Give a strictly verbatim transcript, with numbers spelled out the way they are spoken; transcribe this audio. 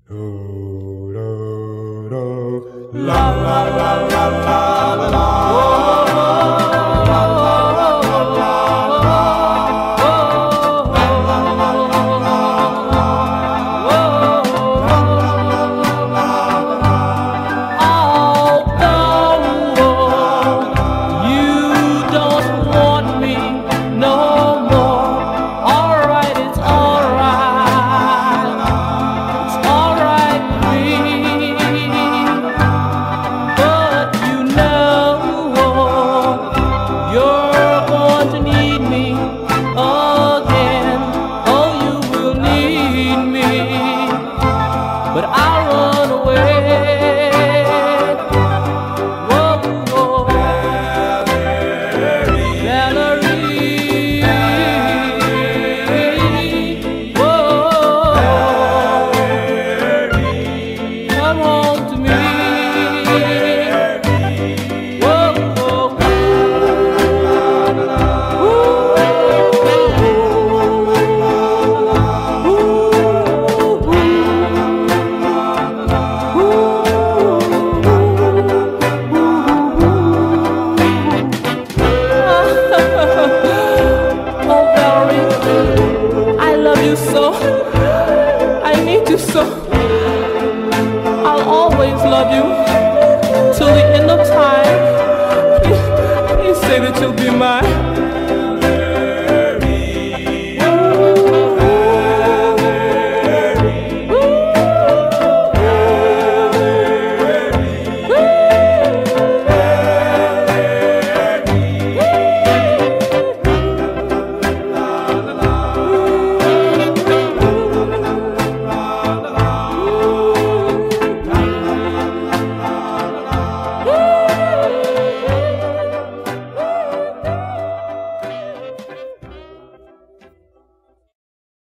Do, do, do. La la la la la la la. But I'll run away. Whoa, whoa. Valerie, Valerie, whoa, Valerie, come home to me. Whoa, whoa, so I need you so.